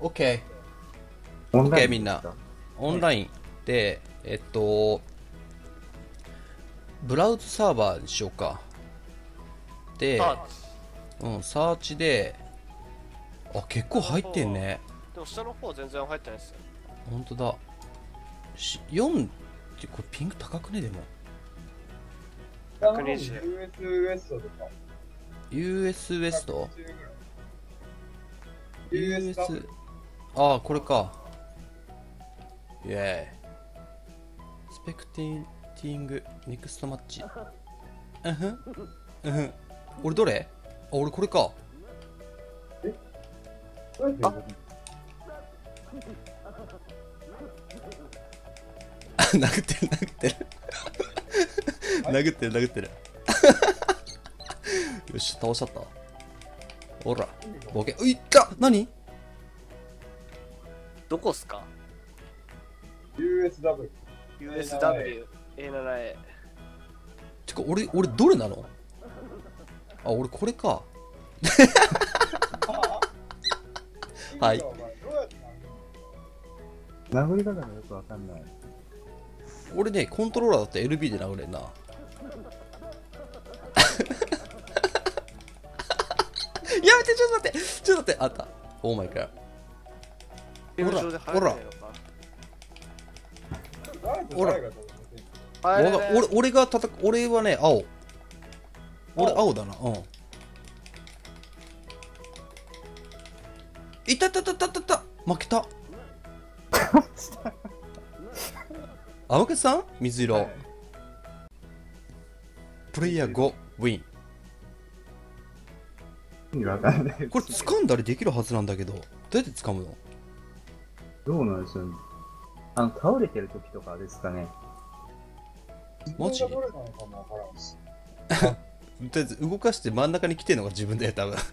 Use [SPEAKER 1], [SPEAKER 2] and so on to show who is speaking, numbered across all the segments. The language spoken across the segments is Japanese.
[SPEAKER 1] OK。
[SPEAKER 2] オンライ
[SPEAKER 1] OK
[SPEAKER 2] ン
[SPEAKER 1] みんな。オンラインで、ブラウズサーバーにしようか。で、サーチで、あ、結構入ってんね。
[SPEAKER 3] でも下の方全然入ってないですよ。
[SPEAKER 1] ほんとだ。4ってこれピンク高くねでも。
[SPEAKER 3] 120。
[SPEAKER 4] US ウエストとか。
[SPEAKER 1] US ウエスト
[SPEAKER 4] US か。
[SPEAKER 1] ああ、これか。イェーイ。スペクティング、ネクストマッチ。うんふん。うんふん。俺どれ？あ、俺これか。あ、殴ってる、殴ってる。殴ってる、殴ってる。よし、倒しちゃった。ほら、ボケ。いった！何？
[SPEAKER 3] どこっすか？
[SPEAKER 4] USW。
[SPEAKER 3] USW A7A。
[SPEAKER 1] てか、俺どれなの？あ、俺これか。はい。
[SPEAKER 4] どうやって
[SPEAKER 2] 殴り方がよくわかんない。
[SPEAKER 1] 俺ね、コントローラーだって LB で殴れんな。やめて、ちょっと待って、ちょっと待って、あった。オーマイガー。
[SPEAKER 3] ほら、ほら。
[SPEAKER 1] ほら。
[SPEAKER 3] 入れない。
[SPEAKER 1] 俺が叩く、俺はね、青。俺青だな、うん。いたたたたたた、負けた。青木さん水色、
[SPEAKER 2] はい
[SPEAKER 1] プレイヤー5ウィン。
[SPEAKER 2] 意味わかんない。
[SPEAKER 1] これ掴んだりできるはずなんだけど、どうやって掴むの？
[SPEAKER 2] どうなんでしょうね。倒れてる時とかですかね。
[SPEAKER 1] マジ？
[SPEAKER 4] どれなのかもわからんし。
[SPEAKER 1] とりあえず動かして真ん中に来てるのが自分だよ、多分。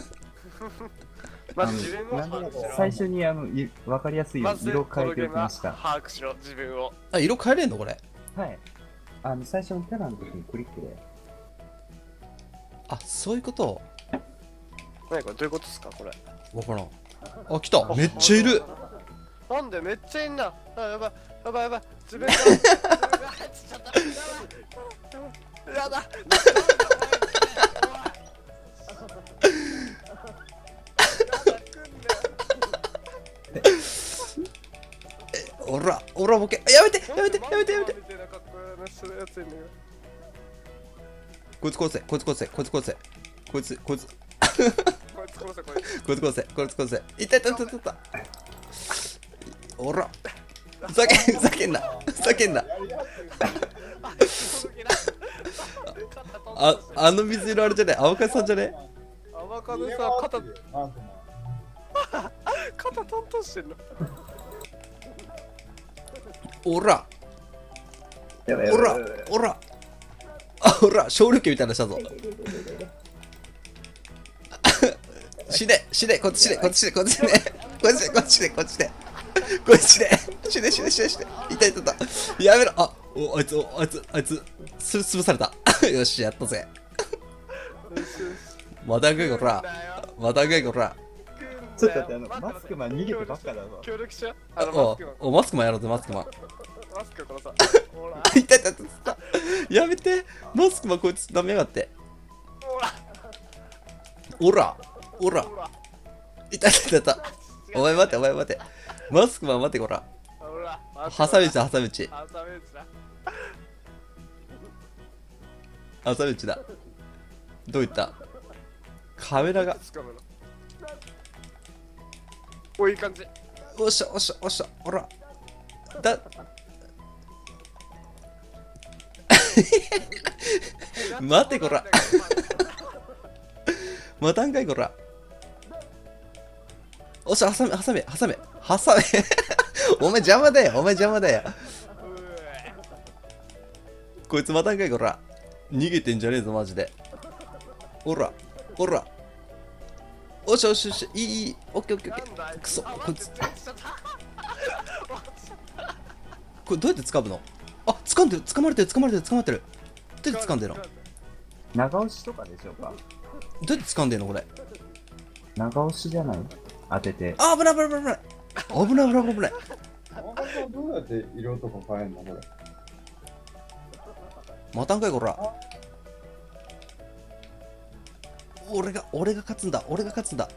[SPEAKER 3] まず自分を把握しろ。
[SPEAKER 2] 最初にわかりやすいよう
[SPEAKER 3] まず
[SPEAKER 2] に色変えておきました。
[SPEAKER 3] 把握しろ、自分を。
[SPEAKER 1] あ、色変えれんのこれ？
[SPEAKER 2] はい。最初のキャラの時にクリックで。
[SPEAKER 1] あ、そういうこと。
[SPEAKER 3] 何これ、どういうことですか、これ。
[SPEAKER 1] わからん。あ、来た。めっちゃいる。
[SPEAKER 3] なんでめっちゃいんな。あ、やばい、やばい、やばい。自分が入っちゃった。やだ。
[SPEAKER 1] おら、おらボケ。やめて、やめて、やめて、やめて。こいつ殺せ、こいつ殺せ、こいつ殺せ。こいつ、こいつ。こいつ殺せ、こいつ殺せ。いたいたいたいた。おら。ふざけんな。ふざけんな。あの水色あれじゃね？青木さんじゃね？
[SPEAKER 3] アバカドさ、肩トントンしてんの。
[SPEAKER 1] おら。
[SPEAKER 2] やばいや
[SPEAKER 1] おら
[SPEAKER 2] ばいやばい。
[SPEAKER 1] おら。あ、ほら、昇竜拳みたいなのしたぞ。死ね、死ね、こっち死ね、こっち死ね、こっち死ね、こっち死ね、こっち死ね、こっち死ね、こっち死ね、死ね、死ね、死ね、死ね、いたいたいた、やめろ、あいつ、潰された。よし、やったぜ。また食いこら、また食いこら。
[SPEAKER 2] ちょっと待って、マスクマン逃げてばっかだぞ。
[SPEAKER 3] 協力しよう。
[SPEAKER 1] マスクマンやろうぜ、マスクマン。
[SPEAKER 3] マスクこのさ。ほら。
[SPEAKER 1] いたいたいた、やめて、マスクマンこいつダメやがって。おら、おら、いたいたいた、お前待て、お前待て、マスクマン待てこら。挟み撃ちだ、挟み撃ち。挟み撃ちだ。どういった？カメラが。
[SPEAKER 3] お、いい感じ。
[SPEAKER 1] おっしゃ、おっしゃ、おっしゃ、ほら。だ。待てこら。待たんかいこら。おっしゃ、挟め。お前邪魔だよ、お前邪魔だよ。こいつ待たんかいこら。逃げてんじゃねえぞ、マジで。ほら、ほら。おっしゃ、おっしゃ、おっしゃ、いい、オッケーオッケーオッケー。くそ、こいつ。これどうやって掴むの？あ、掴んでる、掴まれてる。どうやって掴んでるの？
[SPEAKER 2] 長押しとかでしょうか。
[SPEAKER 1] どうやって掴んでんのこれ？
[SPEAKER 2] 長押しじゃない？ 当てて。
[SPEAKER 1] あ、危ない危ない危ない危ない危ない危ない危ない。
[SPEAKER 4] 山田さんどうやって色とか変えんのこれ。
[SPEAKER 1] またんかいこら。俺が勝つんだ、俺が勝つんだ。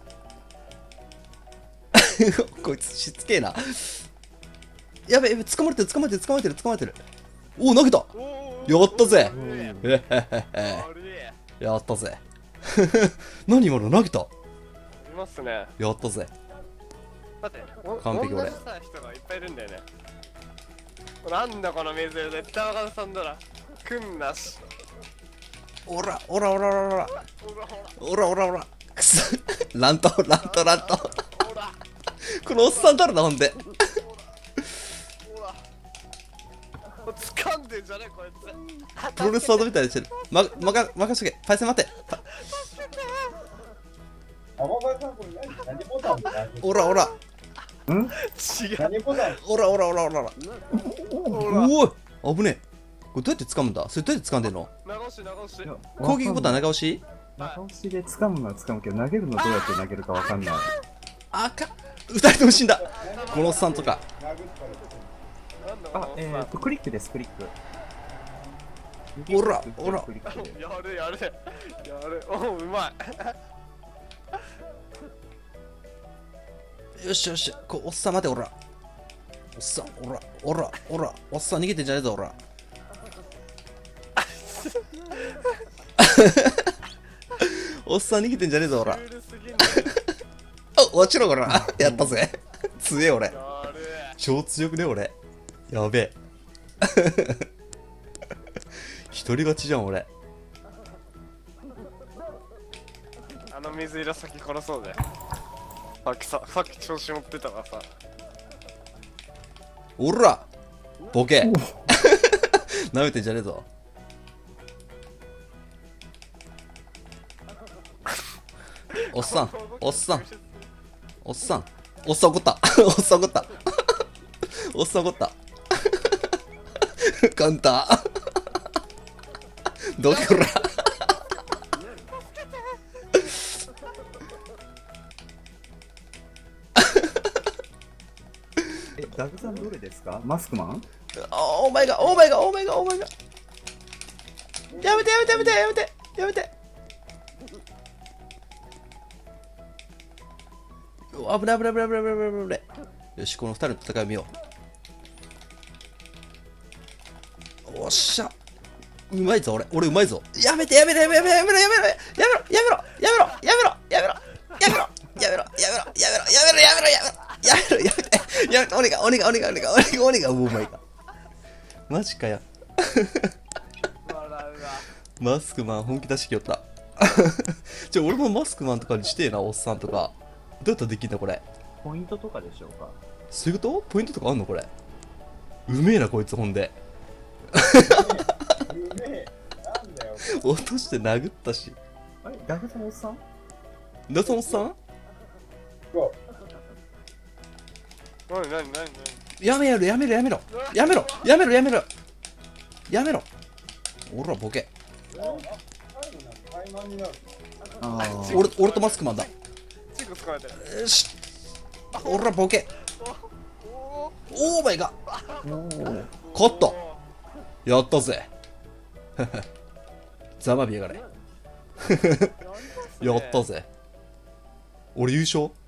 [SPEAKER 1] こいつしつけえな。やべやべ、捕まれてる捕まれてる捕まれてる捕まれてる。おお、投げた。やったぜ。へへへへ。やったぜ。何今の投げた。
[SPEAKER 3] いますね。
[SPEAKER 1] やったぜ。
[SPEAKER 3] 待って、
[SPEAKER 1] 完璧俺
[SPEAKER 3] 同じさ人がいっぱいいるんだよね。なんだこの水、絶対若田さんだな。くんなし。
[SPEAKER 1] おらおらおらおらおら
[SPEAKER 3] ほら
[SPEAKER 1] おらおらおら。くそ。乱闘乱闘乱闘。
[SPEAKER 3] ほら
[SPEAKER 1] このおっさん誰だほんで。
[SPEAKER 3] ほら。掴んでんじゃねこいつ。
[SPEAKER 1] プロレス技みたいにしてる。任しとけ。パイセン待て。
[SPEAKER 4] 山田さんこれ何ボタンだ。
[SPEAKER 1] おらおら。
[SPEAKER 3] 違う。
[SPEAKER 4] 何ボタン。
[SPEAKER 1] おらおらおらおらおら。おお、危ねえ。これどうやって掴むんだ。それどうやって掴んでんの。
[SPEAKER 3] 長押し長押し。
[SPEAKER 1] 攻撃ボタン長押し。
[SPEAKER 2] 長押しで掴むのは掴むけど、投げるのどうやって投げるかわかんない。
[SPEAKER 1] あか。二人とも死んだ。このおっさんとか。
[SPEAKER 4] 殴ったら。
[SPEAKER 3] なんだこのおっさん。
[SPEAKER 2] クリックです、クリック。
[SPEAKER 1] おらおら
[SPEAKER 2] クリックで
[SPEAKER 3] やるやるやる。おう、うまい。
[SPEAKER 1] よしよし。おっさん待ておら。おっさんおらおらおら。おっさん逃げてんじゃねえぞおら。おっさん逃げてんじゃねえぞおら。
[SPEAKER 3] クールすぎんだよ。
[SPEAKER 1] あ、落ちろこら。やったぜ。強え俺。
[SPEAKER 3] やる。
[SPEAKER 1] 超強くね俺。やべえ。一人勝ちじゃん俺。
[SPEAKER 3] あの水色先殺そうぜ。さっき調子持ってたからさ。
[SPEAKER 1] おらボケ。舐めてんじゃねえぞ。おっさんおっさんおっさんおっさん怒った。おっさん怒った。おっさん怒った。カウンター。どけこら。
[SPEAKER 2] ダグさんどれですか？マスクマン？
[SPEAKER 1] お前がお前がお前がお前が。やめてやめてやめてやめてやめて。危ない危ない危ない危ない危ない危ない。よし、この二人の戦いを見よう。おっしゃ。うまいぞ俺うまいぞ。やめてやめろやめろやめろやめろやめろやめろやめろやめろやめろやめろやめろやめろやめろやめろやめろやめろやめてやめて。お願いお願いお願いお願いお願いお前が。マジかよ。
[SPEAKER 3] 笑うわ。
[SPEAKER 1] マスクマン本気出してきよった。俺もマスクマンとかにしてえな、おっさんとか。どうやったらできんだこれ。
[SPEAKER 2] ポイントとかでしょうか？
[SPEAKER 1] そういうことポイントとかあんのこれ。うめえなこいつほんで。
[SPEAKER 4] うめえ。なんだよ。
[SPEAKER 1] 落として殴ったし。
[SPEAKER 2] あれダグさんおっさん？
[SPEAKER 1] だそのおっさん
[SPEAKER 4] そう。
[SPEAKER 3] なに
[SPEAKER 1] やめろやめろやめろやめろやめろやめろやめろ。おらボケ。
[SPEAKER 4] 最後なんか怠慢になる。
[SPEAKER 2] ああ。
[SPEAKER 1] 俺とマスクマンだ。
[SPEAKER 3] チンコ使われてる。
[SPEAKER 1] よし。おらボケ。オーマイが勝ったやったぜ。ざまびやがれ。やったぜ。俺優勝。